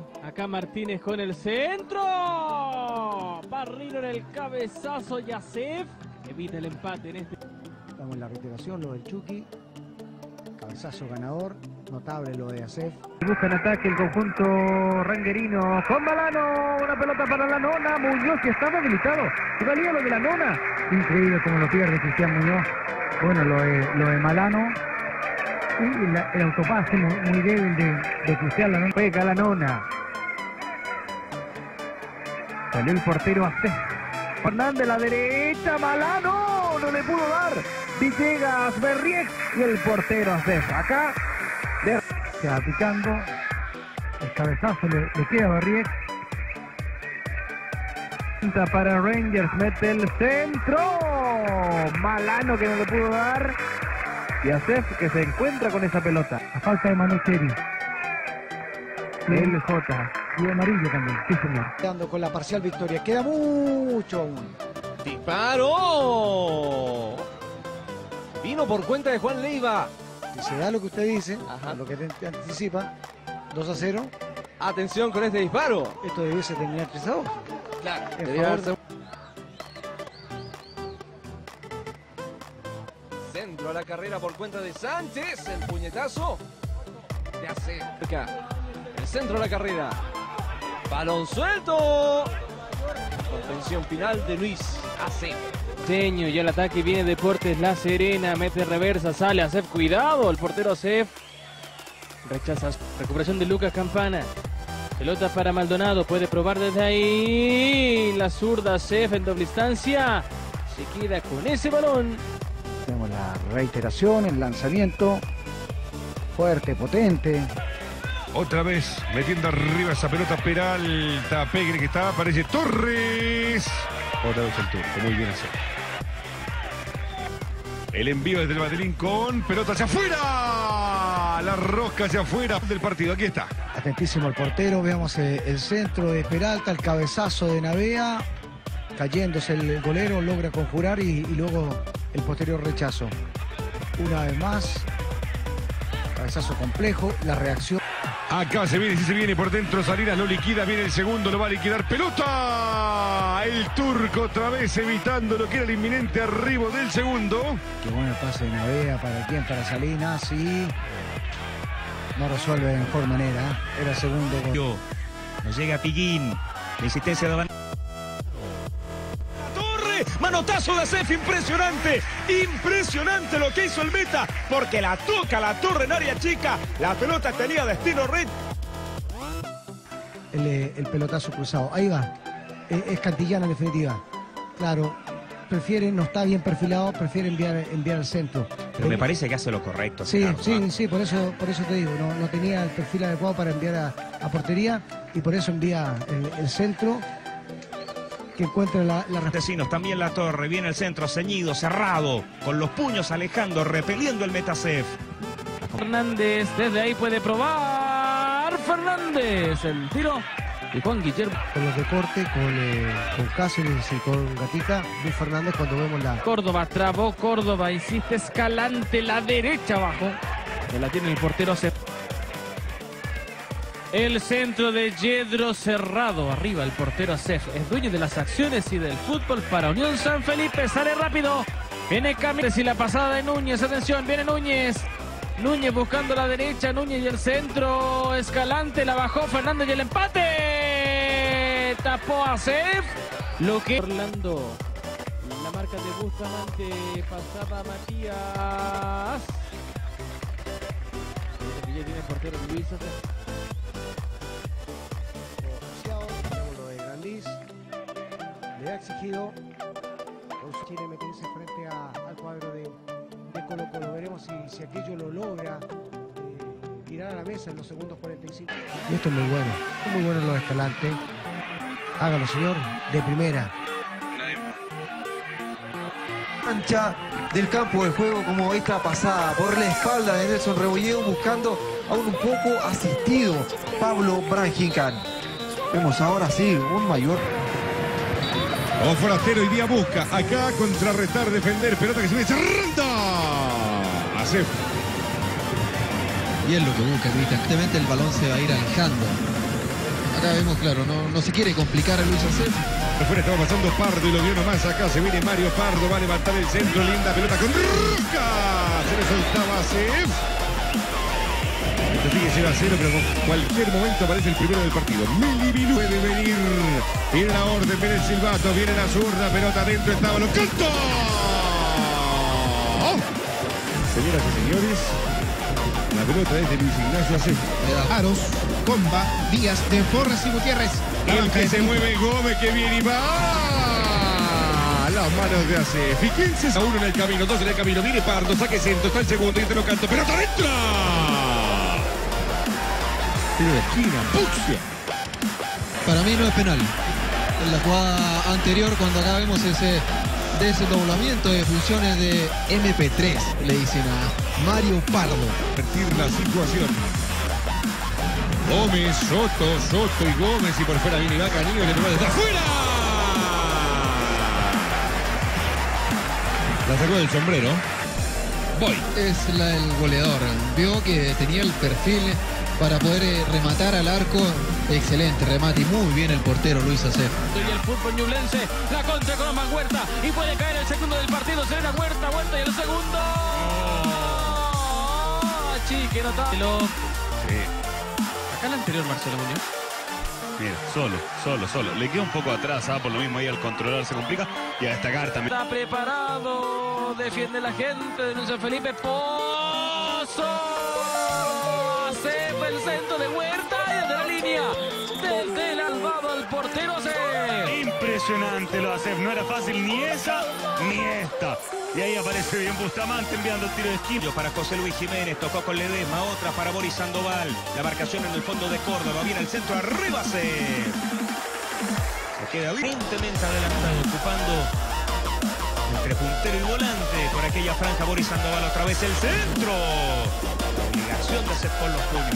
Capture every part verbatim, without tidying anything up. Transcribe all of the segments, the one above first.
Acá Martínez con el centro. Barrino en el cabezazo. Yasef evita el empate en este. Estamos en la reiteración, lo del Chucky. Cabezazo ganador. Notable lo de Yasef. Busca en ataque el conjunto ranguerino con Malano. Una pelota para la nona. Muñoz que estaba habilitado. Y valía lo de la nona. Increíble como lo pierde Cristian Muñoz. Bueno, lo de, lo de Malano. Y la, el autopase muy, muy débil de, de Cristian la nona. Pega la nona. Salió el portero a Fernández, la derecha. Malano. No le pudo dar. Villegas, Berriek y el portero Acef. Acá se va picando. El cabezazo le, le queda a Berriek. Para Rangers, mete el centro. Malano que no le pudo dar. Y Acef que se encuentra con esa pelota. A falta de Manu Cheri. L J. Y amarillo también, sí señor. Quedando con la parcial victoria. Queda mucho aún. ¡Disparo! Vino por cuenta de Juan Leiva. Si se da lo que usted dice, Ajá. lo que te, te anticipa, dos a cero. Atención con este disparo. Esto debiese terminar tres a dos. Claro, En debía favor haberse... Centro a la carrera por cuenta de Sánchez. El puñetazo de acerca. El centro a la carrera. Balón suelto. Contención final de Luis Acef. Seño, y el ataque viene Deportes La Serena, mete reversa, sale Acef, cuidado, el portero Acef rechaza, recuperación de Lucas Campana, pelota para Maldonado, puede probar desde ahí, la zurda Acef en doble instancia, se queda con ese balón. Tenemos la reiteración, el lanzamiento, fuerte, potente. Otra vez metiendo arriba esa pelota Peralta, Pegre que está, aparece Torres. Otra vez el turco, muy bien así. El envío desde el banderín con pelota hacia afuera. La rosca hacia afuera del partido, aquí está. Atentísimo el portero, veamos eh, el centro de Peralta, el cabezazo de Navea. Cayéndose el golero, logra conjurar y, y luego el posterior rechazo. Una vez más, cabezazo complejo, la reacción. Acá se viene, sí se viene por dentro, Salinas lo liquida, viene el segundo, lo va a liquidar, pelota, el turco otra vez evitando lo que era el inminente arribo del segundo. Qué bueno el pase de Navea, para quién, para Salinas, y no resuelve de mejor manera, ¿eh? Era el segundo gol. No llega Piguín, la insistencia de Van... Manotazo de Acef, impresionante, impresionante lo que hizo el meta, porque la toca la torre en área chica, la pelota tenía destino red. El, el pelotazo cruzado, ahí va, es, es Cantillana en definitiva, claro, prefiere, no está bien perfilado, prefiere enviar, enviar al centro. Pero me parece que hace lo correcto. Sí, Gerardo, sí, ¿no? sí, por eso, por eso te digo, no, no tenía el perfil adecuado para enviar a, a portería y por eso envía el, el centro. Que encuentra la, la respuesta. Montesinos, también la torre, viene el centro ceñido, cerrado, con los puños alejando, repeliendo el meta Acef. Fernández, desde ahí puede probar, Fernández, el tiro, y Juan Guillermo. Con los de corte, con, eh, con Cáceres y con Gatica, Luis Fernández cuando vemos la... Córdoba, trabó Córdoba, insiste Escalante, la derecha abajo, que la tiene el portero Acef. El centro de Yedro cerrado, arriba el portero Acef, es dueño de las acciones y del fútbol para Unión San Felipe, sale rápido, viene Camilo y la pasada de Núñez, atención, viene Núñez, Núñez buscando la derecha, Núñez y el centro, Escalante, la bajó Fernández y el empate, tapó Acef, lo que... Orlando, la marca de Bustamante, pasaba Matías, y ya tiene el portero Luis Acef. Lo de Grandís le ha exigido con su Chile meterse frente a, al cuadro de, de Colo Colo. Veremos si, si aquello lo logra eh, tirar a la mesa en los segundos cuarenta y cinco. Y esto es muy bueno, es muy bueno lo de Escalante. Hágalo, señor, de primera. Cancha del campo de juego como esta pasada por la espalda de Nelson Rebolledo, buscando aún un poco asistido Pablo Branjincan. Vemos ahora sí un mayor. O forastero y día busca acá contrarrestar, defender, pelota que se viene cerrando. Acef. Y es lo que busca, evidentemente el balón se va a ir alejando. acá vemos, claro, no, no se quiere complicar a Luis Acef. Afuera estaba pasando Pardo y lo dio nomás. Acá se viene Mario Pardo, va a levantar el centro, linda pelota con Roca. Se le soltaba Acef. Sigue cero a cero, pero en cualquier momento aparece el primero del partido. Milivilu puede venir. Viene la orden, viene el silbato, viene la zurda, pelota adentro, estaba lo canto. Señoras y señores, la pelota es de Luis Ignacio Acef. Aros, Comba, Díaz, de Forres y Gutiérrez. El que se mueve Gómez, que viene y va. Las manos de Acef. Y quince a uno en el camino, dos en el camino. Viene Pardo, saque centro, está el segundo y te lo canto. ¡Pelota adentro! Tiro de esquina, Puxia. Para mí no es penal. En la jugada anterior, cuando acá vemos ese desdoblamiento de funciones de M P tres, le dicen a Mario Pardo. Invertir la situación. Gómez, Soto, Soto y Gómez. Y por fuera viene Iván Canillo y le pegó desde afuera. La sacó del sombrero. Voy. Es la, el goleador. Vio que tenía el perfil para poder eh, rematar al arco. Excelente remate y muy bien el portero Luis Acef. Y el fútbol ñublense, la contra con Omar Huerta y puede caer el segundo del partido. Serena Huerta, Huerta y el segundo. Oh, chique, notable. Sí. Acá el anterior Marcelo Muñoz. Mira, solo, solo, solo. Le queda un poco atrás, ¿ah? Por lo mismo ahí al controlar se complica. Y a destacar también. Está preparado, defiende la gente, denuncia Felipe Pozo. Acef el centro de Huerta y desde la línea. Desde el albado al portero se. Impresionante lo Acef. No era fácil ni esa ni esta. Y ahí aparece bien Bustamante enviando el tiro de esquina. Para José Luis Jiménez, tocó con Ledesma, otra para Boris Sandoval. La marcación en el fondo de Córdoba, viene al centro, arriba Acef. Se queda evidentemente adelantado, ocupando entre puntero y volante por aquella franja. Boris Sandoval, otra vez el centro. La obligación de Acef con los puños.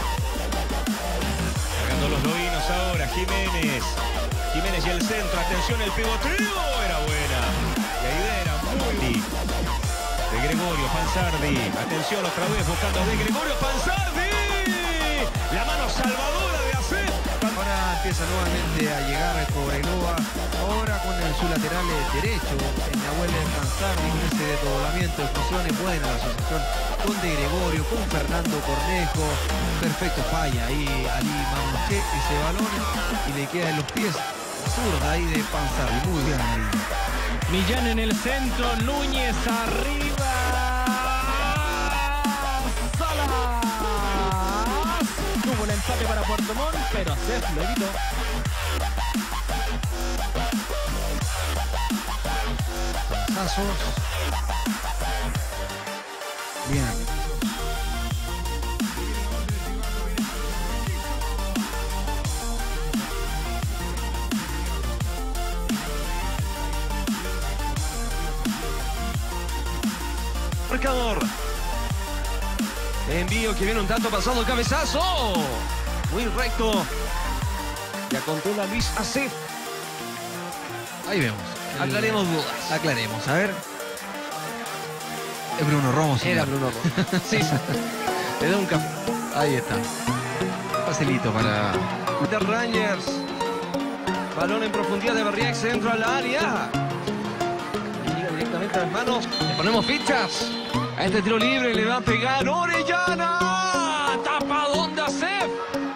Cargando los lobinos ahora, Jiménez. Jiménez y el centro, atención, el pivoteo era buena. La idea era muy de Gregorio Panzardi. Atención otra vez buscando de Gregorio Panzardi. La mano salvadora de Acef. Ahora empieza nuevamente a llegar Cobreloa. Ahora con el, su lateral derecho, en Nahuel Panzardi, con ese desdoblamiento de funciones. Buena la asociación con de Gregorio, con Fernando Cornejo. Perfecto, falla ahí Ali Mamuche ese balón y le queda en los pies. Zurda ahí de Panzardi. Muy bien ahí. Millán en el centro, Núñez arriba. Salas. Tuvo el empate para Puerto Montt, pero Acef lo evitó. Pasos. Bien. Marcador. Envío que viene un tanto pasado, cabezazo. Muy recto. Ya controla Luis Acef. Ahí vemos. Aclaremos dudas. Aclaremos, a ver. Es Bruno Romo. Era Bruno Romo. Sí, le da un café. Ahí está. Facilito para The Rangers. Balón en profundidad de Berriac, centro al área. Llega directamente a las manos. Le ponemos fichas. A este tiro libre le va a pegar Orellana. Tapadón de Acef.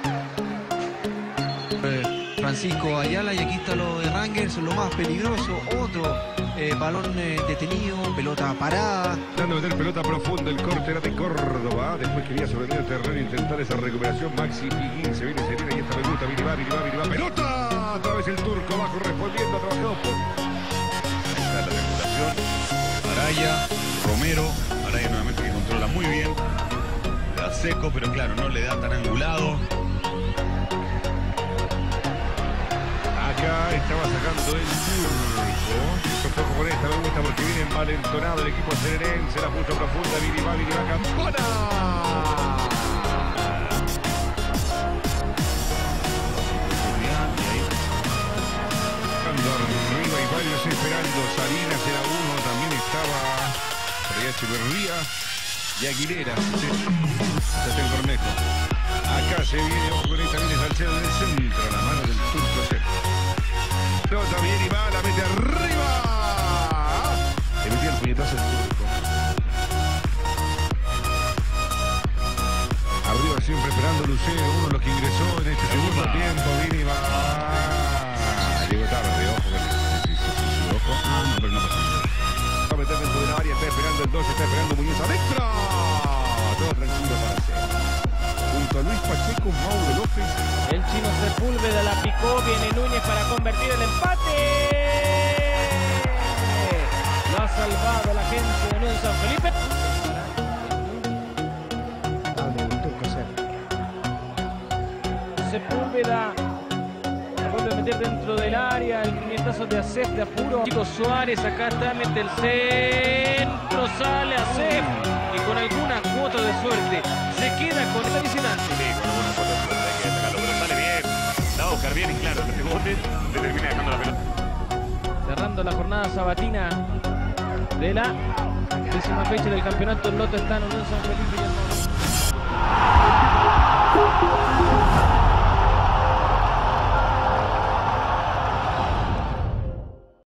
Francisco Ayala, y aquí está lo de Rangers, lo más peligroso. Otro eh, balón eh, detenido, pelota parada. Tratando de meter pelota profunda, el corte era de Córdoba. Después quería sorprender el terreno e intentar esa recuperación. Maxi Piguín se viene, se viene y esta pelota viene, va, viene, va, viene, va. ¡Pelota! Otra vez el turco bajo respondiendo, ha trabajado por... Ahí está la regulación. Araya, Romero. Araya nuevamente que controla muy bien. Le da seco, pero claro, no le da tan angulado. Acá estaba sacando el turco. Sofoco con esta, me gusta porque viene envalentonado el equipo serenense. La puso profunda, Vini va, Vini va, Campana. Arriba y varios esperando. Salinas era uno, también estaba Ría Echeverría y Aguilera. Sí. Está el Cornejo. Acá se viene, ojo con esta, viene Salcedo en el centro. dos, está esperando Muñoz adentro. Todo tranquilo para hacer. Junto a Luis Pacheco, Mauro López. El chino Sepúlveda la picó, viene Núñez para convertir el empate. Lo ha salvado la gente de Unión San Felipe. Sepúlveda vuelve a meter dentro del área, el puñetazo de Acef de apuro. Chico Suárez acá está, mete el centro, sale Acef y con alguna cuota de suerte se queda con esta adicionante. Sí, con alguna cuota de suerte hay que destacarlo, pero sale bien, la va a buscar bien y claro, el rebote le termina dejando la pelota. Cerrando la jornada sabatina de la décima fecha del campeonato, el lote está en Unión San Felipe y el